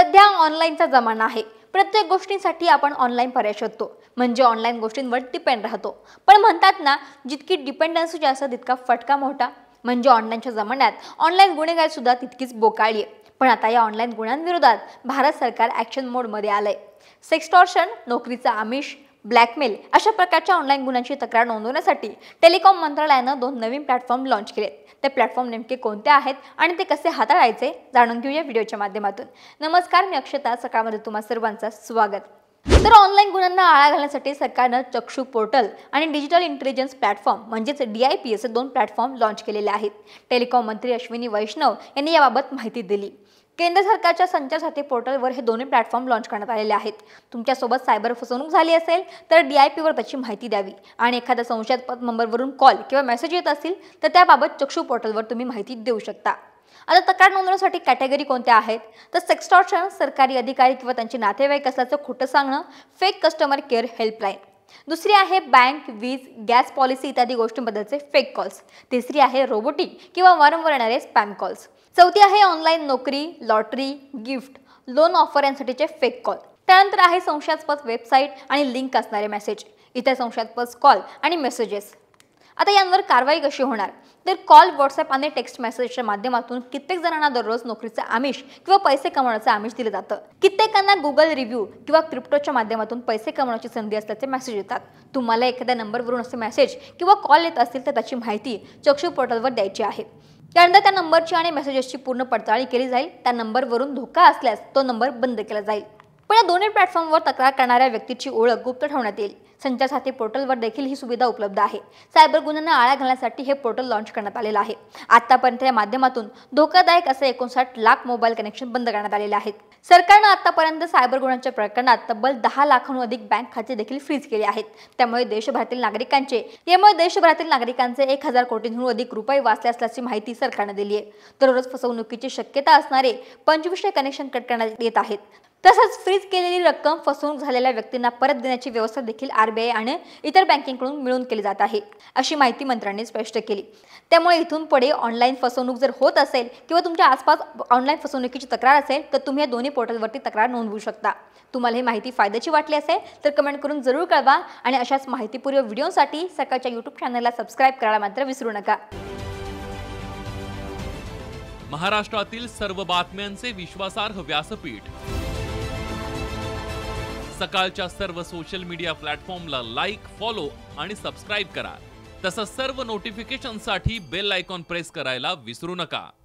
सध्या ऑनलाईनचा जमाना आहे। प्रत्येक गोष्टीसाठी आपण ऑनलाईन पर्याय शोधतो, म्हणजे ऑनलाईन गोष्टींवर डिपेंड राहतो। पण म्हणतात ना, जितकी डिपेंडन्सी जास्त तितका फटका मोठा। म्हणजे ऑनलाईनच्या जमान्यात ऑनलाईन गुन्हेगारी सुद्धा तितकीच बोकाळली आहे। पण आता या ऑनलाईन गुन्ह्यांविरोधात भारत सरकार ॲक्शन मोडमध्ये आलंय। सेक्सटॉर्शन, नोकरीचा आमिष, ब्लॅकमेल अशा प्रकारच्या ऑनलाईन गुन्ह्यांची तक्रार नोंदवण्यासाठी टेलिकॉम मंत्रालयानं 2 नवीन प्लॅटफॉर्म लॉन्च केलेत। ते प्लॅटफॉर्म नेमके कोणते आहेत आणि ते कसे हाताळायचे जाणून घेऊया व्हिडिओच्या माध्यमातून। नमस्कार, मी अक्षता, सकाळमध्ये तुम्हा सर्वांचं स्वागत। तर ऑनलाईन गुन्ह्यांना आळा घालण्यासाठी सरकारनं चक्षू पोर्टल आणि डिजिटल इंटेलिजन्स प्लॅटफॉर्म म्हणजेच DIP 2 प्लॅटफॉर्म लॉन्च केलेले आहेत। टेलिकॉम मंत्री अश्विनी वैष्णव यांनी याबाबत माहिती दिली। केंद्र सरकारच्या संचार साथी पोर्टलवर हे दोन्ही प्लॅटफॉर्म लॉन्च करण्यात आलेले आहेत। तुमच्यासोबत सायबर फसवणूक झाली असेल तर DIP वर त्याची माहिती द्यावी आणि एखाद्या संशयास्पद नंबरवरून कॉल किंवा मेसेज येत असतील तर त्याबाबत चक्षू पोर्टलवर तुम्ही माहिती देऊ शकता। आता तक्रार नोंदवण्यासाठी कॅटेगरी कोणत्या आहेत तर सेक्सटॉर्शन, सरकारी अधिकारी किंवा त्यांचे नातेवाईक असल्याचं खोटं सांगणं, फेक कस्टमर केअर हेल्पलाईन। दुसरी आहे बँक, वीज, गॅस पॉलिसी इत्यादी गोष्टींबद्दलचे फेक कॉल्स। तिसरी आहे रोबोटिक किंवा वारंवार येणारे स्पॅम कॉल्स। चौथी आहे ऑनलाईन नोकरी, लॉटरी, गिफ्ट, लोन ऑफर यांसाठीचे फेक कॉल। त्यानंतर आहे संशयास्पद वेबसाईट आणि लिंक असणारे मेसेज, इतर संशयास्पद कॉल आणि मेसेजेस। आता यांवर कारवाई कशी होणार तर कॉल, व्हॉट्सअप आणि टेक्स्ट मेसेजच्या माध्यमातून कित्येक जणांना दररोज नोकरीचं आमिष किंवा पैसे कमवण्याचं आमिष दिलं जातं। कित्येकांना गुगल रिव्ह्यू किंवा क्रिप्टोच्या माध्यमातून पैसे कमवण्याची संधी असल्याचे मेसेज येतात। तुम्हाला एखाद्या नंबरवरून असे मेसेज किंवा कॉल येत असतील तर त्याची माहिती चक्षू पोर्टलवर द्यायची आहे। त्यानंतर त्या नंबरची आणि मेसेजेसची पूर्ण पडताळणी केली जाईल। त्या नंबरवरून धोका असल्यास तो नंबर बंद केला जाईल। पण या दोन्ही प्लॅटफॉर्मवर तक्रार करणाऱ्या व्यक्तीची ओळख गुप्त ठेवण्यात येईल। संचार साथी पोर्टलवर देखील ही सुविधा उपलब्ध आहे। सायबर गुन्ह्यांना आळा घालण्यासाठी हे पोर्टल लॉन्च करण्यात आलेलं आहे। आतापर्यंत या माध्यमातून धोकादायक असे 59 लाख मोबाईल कनेक्शन बंद करण्यात आलेले आहेत। सरकारनं आतापर्यंत सायबर गुन्ह्यांच्या प्रकरणात तब्बल 10 लाखांहून अधिक बँक खाते देखील फ्रीज केले आहेत। त्यामुळे देशभरातील नागरिकांचे 1000 कोटींहून अधिक रुपये वाचले असल्याची माहिती सरकारने दिली आहे। दररोज फसवणुकीची शक्यता असणारे 2500 कनेक्शन कट करण्यात येत आहेत। तसंच फ्रीज केलेली रक्कम फसवणूक झालेल्या व्यक्तींना परत देण्याची व्यवस्था देखील RBI आणि इतर बँकेकडून मिळून केली जात आहे, अशी माहिती मंत्र्यांनी स्पष्ट केली। त्यामुळे इथून पुढे ऑनलाईन फसवणूक जर होत असेल किंवा तुमच्या आसपास ऑनलाईन फसवणुकीची तक्रार असेल तर तुम्ही या दोन्ही पोर्टलवरती तक्रार नोंदवू शकता। तुम्हाला ही माहिती फायद्याची वाटली असेल तर कमेंट करून जरूर कळवा आणि अशाच माहितीपूर्ण व्हिडिओसाठी सकाळच्या YouTube चॅनलला सबस्क्राईब करायला मात्र विसरू नका। महाराष्ट्रातील सर्व बातम्यांचे विश्वासार्ह व्यासपीठ, सकाळच्या सर्व सोशल मीडिया प्लॅटफॉर्मला लाईक, फॉलो आणि सबस्क्राईब करा। तसंच सर्व नोटिफिकेशनसाठी बेल आयकॉन प्रेस करायला विसरू नका।